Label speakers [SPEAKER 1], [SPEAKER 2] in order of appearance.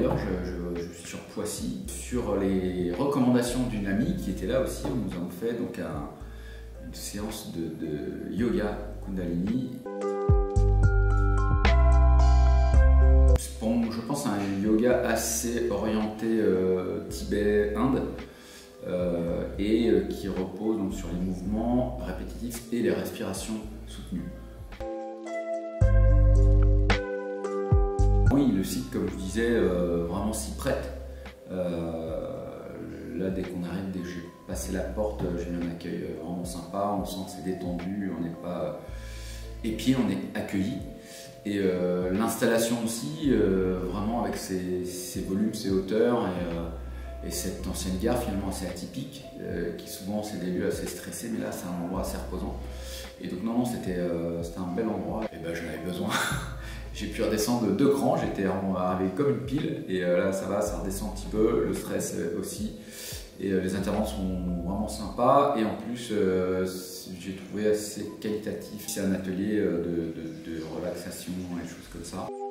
[SPEAKER 1] d'ailleurs, je suis sur Poissy, sur les recommandations d'une amie qui était là aussi, où nous avons fait donc une séance de yoga Kundalini. Bon, je pense à un yoga assez orienté Tibet-Inde et qui repose donc sur les mouvements répétitifs et les respirations soutenues. Oui, le site, comme je disais, vraiment s'y prête. Là, dès qu'on arrive, dès que j'ai passé la porte, j'ai eu un accueil vraiment sympa, on sent que c'est détendu, on n'est pas épié, on est accueilli. Et l'installation aussi, vraiment avec ses volumes, ses hauteurs et cette ancienne gare finalement assez atypique, qui souvent c'est des lieux assez stressés, mais là c'est un endroit assez reposant. Et donc non, c'était un bel endroit, et ben j'en avais besoin. J'ai pu redescendre de 2 crans, j'étais arrivé comme une pile, et là ça va, ça redescend un petit peu, le stress aussi. Et les intervenants sont vraiment sympas, et en plus j'ai trouvé assez qualitatif. C'est un atelier de relaxation et des choses comme ça.